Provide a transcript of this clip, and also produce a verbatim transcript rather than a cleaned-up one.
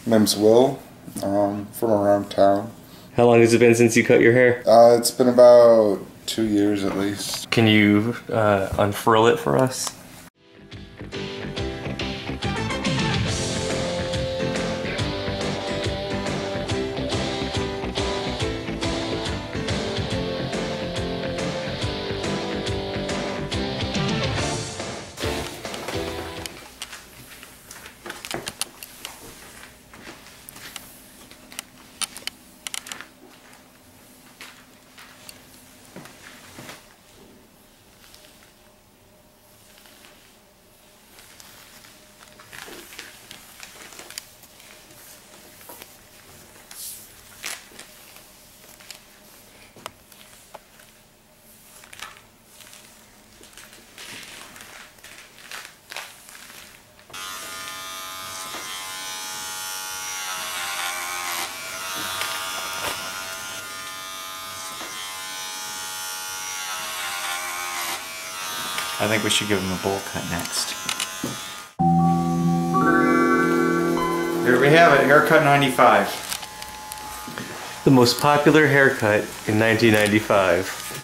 name's Will, um, from around town. How long has it been since you cut your hair? Uh, it's been about two years at least. Can you uh, unfurl it for us? I think we should give him a bowl cut next. Here we have it, haircut ninety-five. The most popular haircut in nineteen ninety-five.